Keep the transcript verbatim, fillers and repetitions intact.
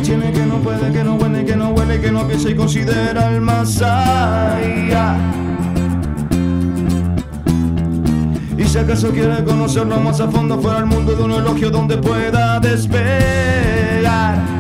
tiene, que no puede, que no huele, que no huele, que no piensa y considera el más allá. Y si acaso quiere conocerlo más a fondo, fuera al mundo de un elogio donde pueda despegar.